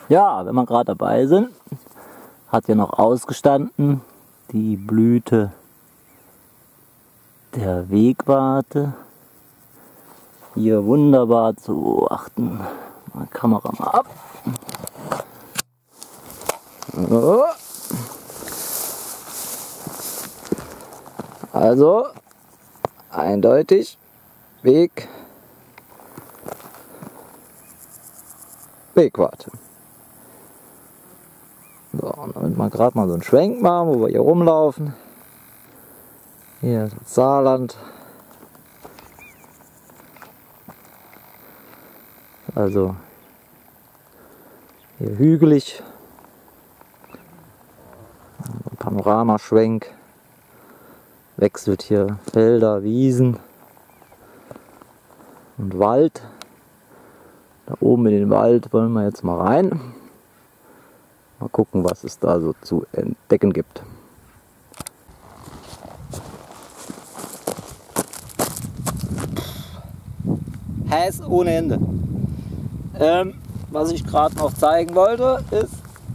Ja, wenn wir gerade dabei sind, hat ja noch ausgestanden die Blüte der Wegwarte. Hier wunderbar zu beobachten. Mal Kamera mal ab. So. Also eindeutig Wegwarte. So, und damit wir gerade mal so einen Schwenk machen, wo wir hier rumlaufen. Hier das Saarland. Also hier hügelig. Ein Panoramaschwenk. Wechselt hier Felder, Wiesen und Wald. Da oben in den Wald wollen wir jetzt mal rein. Mal gucken, was es da so zu entdecken gibt. Heiß ohne Ende. Was ich gerade noch zeigen wollte, ist,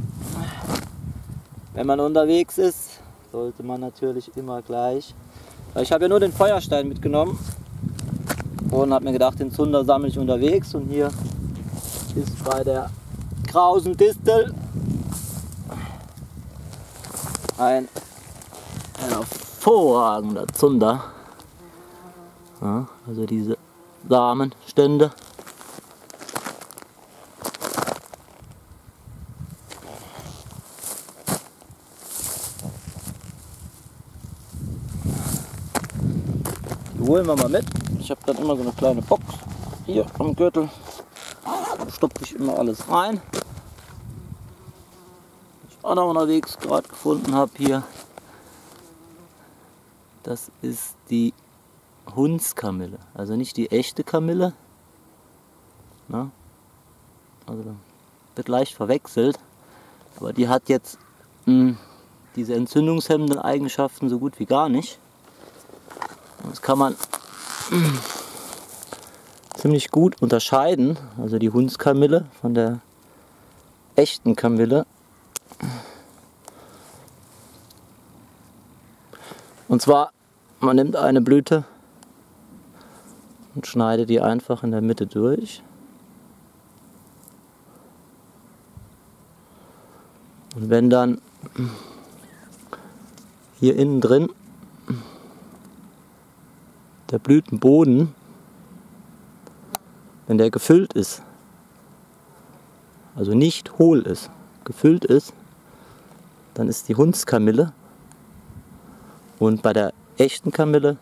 wenn man unterwegs ist, sollte man natürlich immer gleich. Weil ich habe ja nur den Feuerstein mitgenommen und habe mir gedacht, den Zunder sammle ich unterwegs. Und hier ist bei der Krausen Distel ein hervorragender Zunder. Ja, also diese Samenstände. Die holen wir mal mit. Ich habe dann immer so eine kleine Box hier am Gürtel. Da stopfe ich immer alles rein. Was ich auch noch unterwegs gerade gefunden habe hier. Das ist die Hundskamille. Also nicht die echte Kamille. Na? Also wird leicht verwechselt. Aber die hat jetzt diese entzündungshemmenden Eigenschaften so gut wie gar nicht. Das kann man ziemlich gut unterscheiden, also die Hundskamille von der echten Kamille. Und zwar, man nimmt eine Blüte und schneidet die einfach in der Mitte durch. Und wenn dann hier innen drin der Blütenboden, wenn der gefüllt ist, also nicht hohl ist, gefüllt ist, dann ist die Hundskamille. Und bei der echten Kamille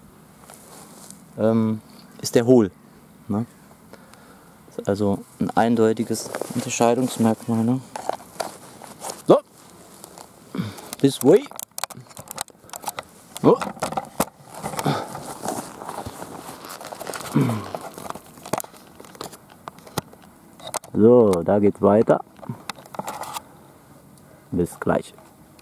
ist der hohl. Ne? Das ist also ein eindeutiges Unterscheidungsmerkmal. Ne? So, this way. Oh. So, da geht's weiter. Bis gleich.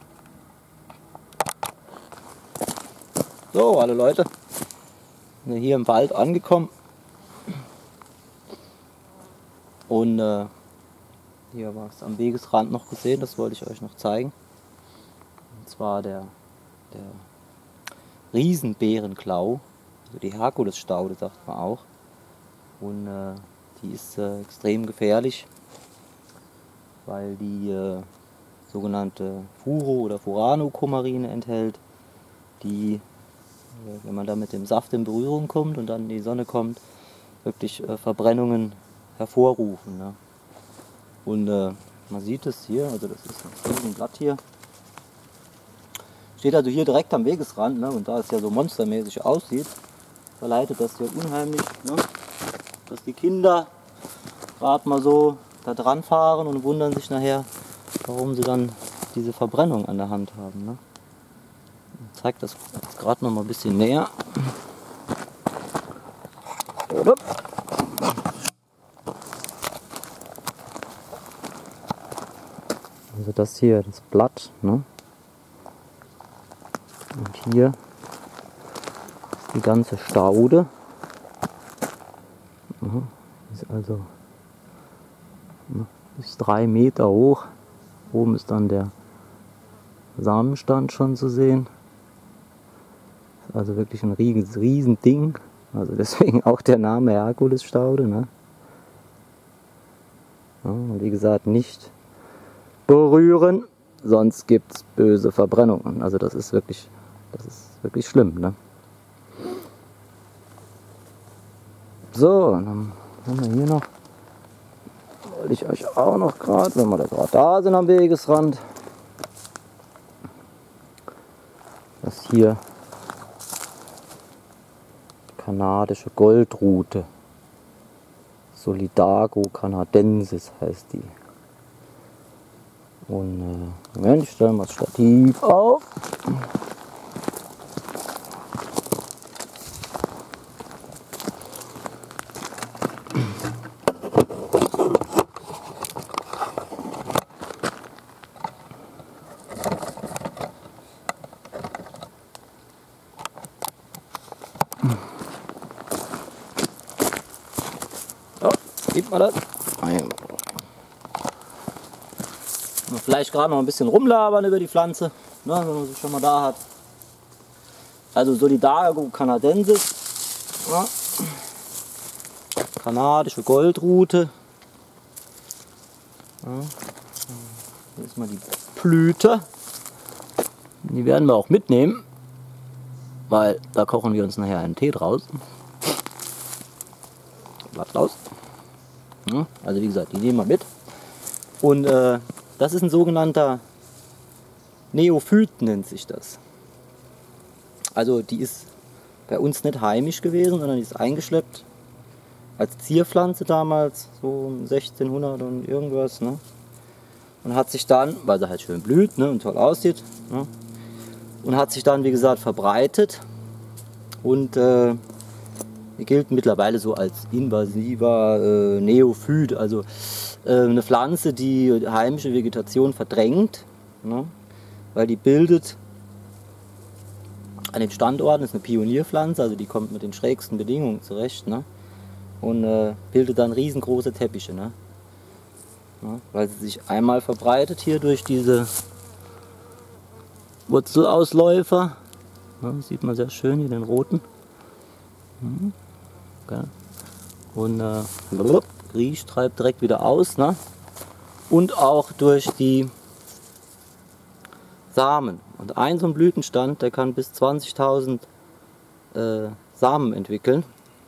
So, alle Leute, wir sind hier im Wald angekommen. Und hier war es am Wegesrand noch gesehen, das wollte ich euch noch zeigen. Und zwar der Riesenbärenklau, also die Herkulesstaude sagt man auch. Und die ist extrem gefährlich, weil die sogenannte Furo- oder Furano-Kumarine enthält, die, wenn man da mit dem Saft in Berührung kommt und dann in die Sonne kommt, wirklich Verbrennungen hervorrufen. Ne? Und man sieht es hier, also das ist ein Riesenblatt hier. Steht also hier direkt am Wegesrand, ne? Und da es ja so monstermäßig aussieht, verleitet das hier unheimlich, ne? Dass die Kinder gerade mal so da dran fahren und wundern sich nachher, warum sie dann diese Verbrennung an der Hand haben. Ne? Ich zeige das jetzt gerade noch mal ein bisschen näher. Also das hier, das Blatt, ne? Und hier die ganze Staude. Ist also Ist 3 Meter hoch. Oben ist dann der Samenstand schon zu sehen. Also wirklich ein riesen Ding. Also deswegen auch der Name Herkulesstaude. Ne? Ja, und wie gesagt, nicht berühren, sonst gibt es böse Verbrennungen. Also das ist wirklich schlimm. Ne? So, dann haben wir hier noch, wollte ich euch auch noch gerade, wenn wir da gerade da sind am Wegesrand, das hier kanadische Goldrute, Solidago canadensis heißt die. Und Moment, ich stelle mal das Stativ auf. So, sieht man das? Vielleicht gerade noch ein bisschen rumlabern über die Pflanze, ne, wenn man sie schon mal da hat. Also Solidago canadensis, ja. Kanadische Goldrute. Ja. Hier ist mal die Blüte. Die werden wir auch mitnehmen, weil da kochen wir uns nachher einen Tee draus. Blatt raus. Ja, also wie gesagt, die nehmen wir mit. Und das ist ein sogenannter Neophyt, nennt sich das. Also die ist bei uns nicht heimisch gewesen, sondern die ist eingeschleppt als Zierpflanze damals, so um 1600 und irgendwas. Ne? Und hat sich dann, weil sie halt schön blüht, ne, und toll aussieht, ne, und hat sich dann, wie gesagt, verbreitet und die gilt mittlerweile so als invasiver Neophyt, also eine Pflanze, die heimische Vegetation verdrängt, ne, weil die bildet an den Standorten, ist eine Pionierpflanze, also die kommt mit den schrägsten Bedingungen zurecht, ne, und bildet dann riesengroße Teppiche, ne, ja, weil sie sich einmal verbreitet hier durch diese Wurzelausläufer, ja, sieht man sehr schön hier den roten. Okay. Und riecht, treibt direkt wieder aus, ne? Und auch durch die Samen. Und ein so ein Blütenstand, der kann bis 20.000 Samen entwickeln.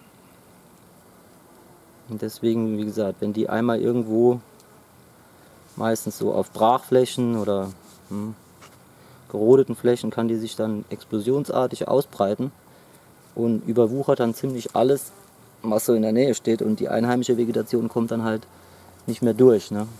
Und deswegen, wie gesagt, wenn die einmal irgendwo, meistens so auf Brachflächen oder gerodeten Flächen, kann die sich dann explosionsartig ausbreiten und überwuchert dann ziemlich alles, was so in der Nähe steht, und die einheimische Vegetation kommt dann halt nicht mehr durch. Ne?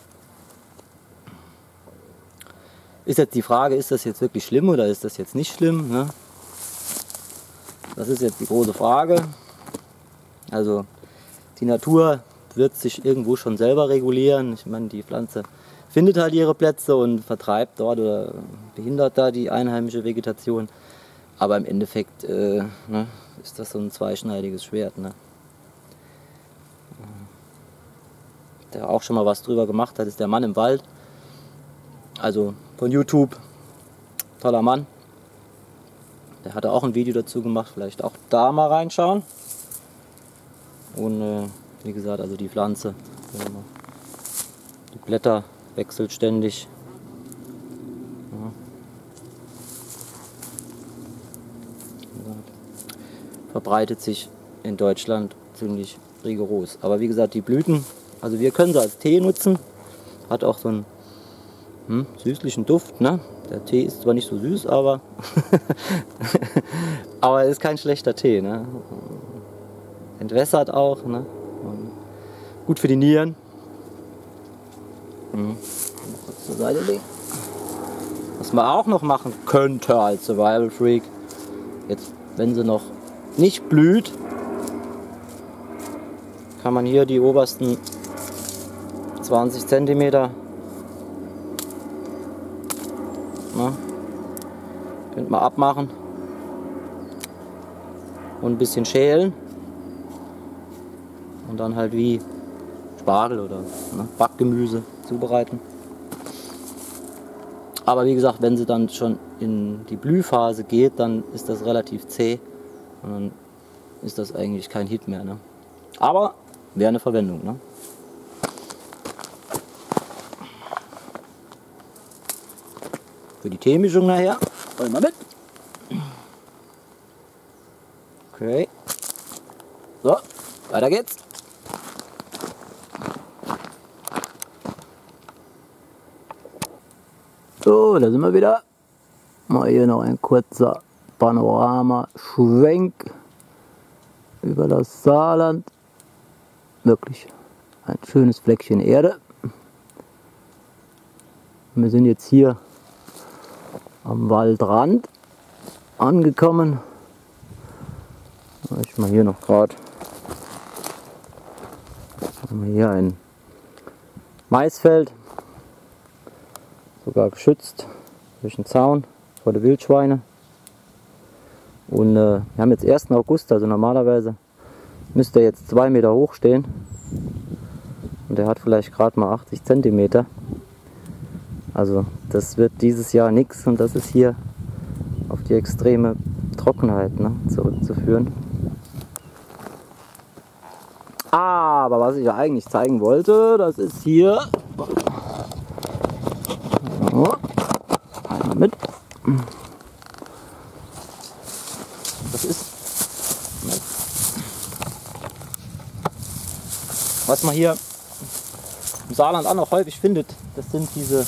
Ist jetzt die Frage, ist das jetzt wirklich schlimm oder ist das jetzt nicht schlimm? Ne? Das ist jetzt die große Frage. Also die Natur wird sich irgendwo schon selber regulieren. Ich meine, die Pflanze findet halt ihre Plätze und vertreibt dort oder behindert da die einheimische Vegetation. Aber im Endeffekt ne, ist das so ein zweischneidiges Schwert. Ne? Der auch schon mal was drüber gemacht hat, ist der Mann im Wald. Also von YouTube. Toller Mann. Der hatte auch ein Video dazu gemacht, vielleicht auch da mal reinschauen. Und wie gesagt, also die Pflanze, die Blätter wechselt ständig. Ja. Verbreitet sich in Deutschland ziemlich rigoros. Aber wie gesagt, die Blüten, also wir können sie als Tee nutzen. Hat auch so einen süßlichen Duft. Ne? Der Tee ist zwar nicht so süß, aber aber ist kein schlechter Tee. Ne? Entwässert auch. Ne? Gut für die Nieren. Kurz zur Seite legen. Was man auch noch machen könnte als Survival Freak, jetzt wenn sie noch nicht blüht, kann man hier die obersten 20 cm könnte man abmachen und ein bisschen schälen und dann halt wie Spargel oder Backgemüse zubereiten. Aber wie gesagt, wenn sie dann schon in die Blühphase geht, dann ist das relativ zäh und dann ist das eigentlich kein Hit mehr. Ne? Aber wäre eine Verwendung. Ne? Für die Teemischung nachher. Wollen wir mit? Okay. So, weiter geht's. So, da sind wir wieder. Mal hier noch ein kurzer Panorama-Schwenk über das Saarland. Wirklich ein schönes Fleckchen Erde. Wir sind jetzt hier am Waldrand angekommen. Ich mal hier noch gerade. Haben wir hier ein Maisfeld. Sogar geschützt durch einen Zaun vor den Wildschweine. Und wir haben jetzt 1. August, also normalerweise müsste er jetzt 2 Meter hoch stehen. Und der hat vielleicht gerade mal 80 Zentimeter. Also das wird dieses Jahr nichts und das ist hier auf die extreme Trockenheit zurückzuführen. Aber was ich ja eigentlich zeigen wollte, das ist hier. So, einmal mit. Das ist, was man hier im Saarland auch noch häufig findet, das sind diese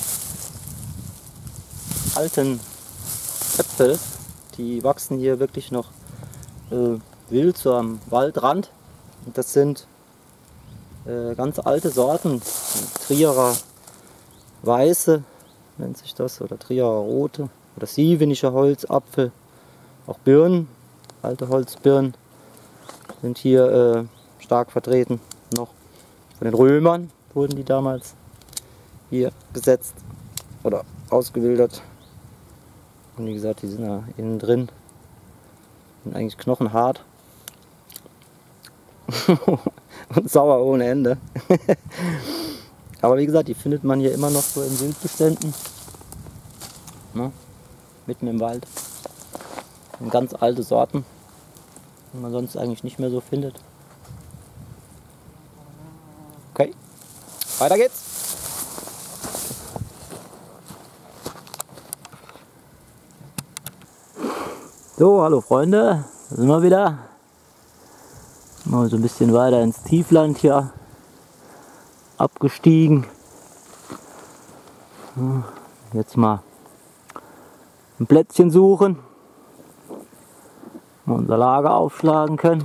alten Äpfel, die wachsen hier wirklich noch wild so am Waldrand. Und das sind ganz alte Sorten, Trierer Weiße nennt sich das, oder Trierer Rote oder Sievenischer Holzapfel. Auch Birnen, alte Holzbirnen sind hier stark vertreten noch. Von den Römern wurden die damals hier gesetzt oder ausgewildert. Und wie gesagt, die sind da innen drin, sind eigentlich knochenhart und sauer ohne Ende. Aber wie gesagt, die findet man hier immer noch so in Wildbeständen, ne? Mitten im Wald. Und ganz alte Sorten, die man sonst eigentlich nicht mehr so findet. Okay, weiter geht's. So, hallo Freunde, da sind wir wieder. Mal so ein bisschen weiter ins Tiefland hier abgestiegen. Jetzt mal ein Plätzchen suchen, wo wir unser Lager aufschlagen können.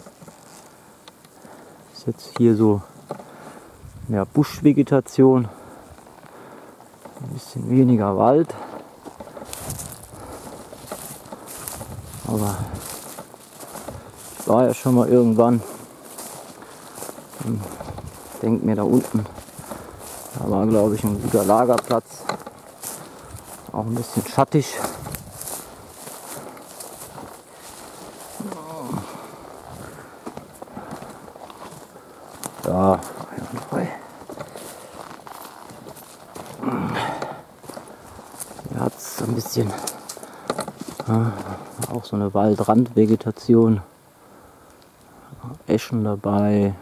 Ist jetzt hier so mehr Buschvegetation, ein bisschen weniger Wald. Aber ich war ja schon mal irgendwann und denke mir, da unten, da war glaube ich ein guter Lagerplatz, auch ein bisschen schattig. Ja, frei. Hier hat es ein bisschen auch so eine Waldrandvegetation, Eschen dabei,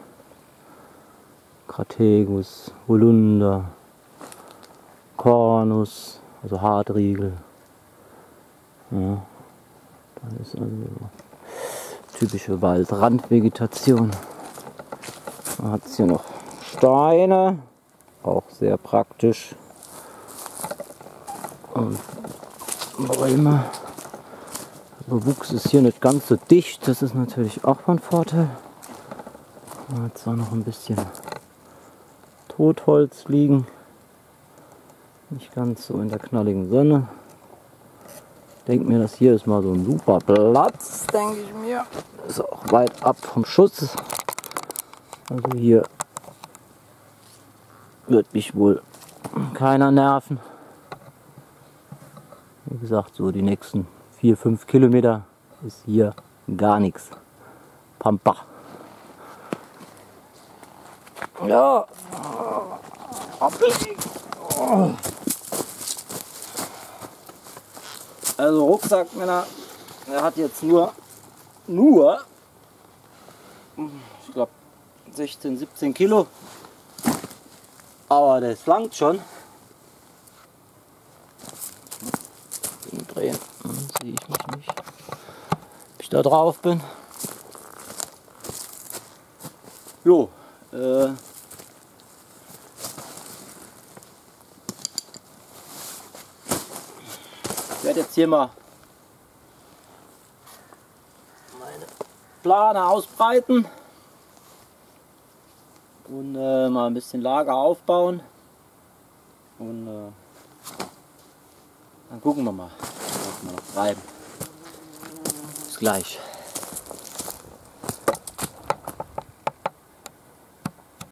Crategus, Holunder, Cornus, also Hartriegel. Ja, das ist also typische Waldrandvegetation. Dann hat es hier noch Steine, auch sehr praktisch. Und Bäume. Bewuchs ist hier nicht ganz so dicht, das ist natürlich auch von Vorteil. Da hat es auch noch ein bisschen Totholz liegen. Nicht ganz so in der knalligen Sonne. Ich denke mir, das hier ist mal so ein super Platz, denke ich mir. Ist auch weit ab vom Schuss. Also hier wird mich wohl keiner nerven. Wie gesagt, so die nächsten 4-5 Kilometer ist hier gar nichts. Pampa. Ja. Ablegen. Also Rucksack, Männer, der hat jetzt nur, ich glaube 16, 17 Kilo. Aber das langt schon. Drehen, sehe ich mich nicht, ob ich da drauf bin. Jo, ich werde jetzt hier mal meine Plane ausbreiten und mal ein bisschen Lager aufbauen und dann gucken wir mal, was wir noch treiben. Bis gleich.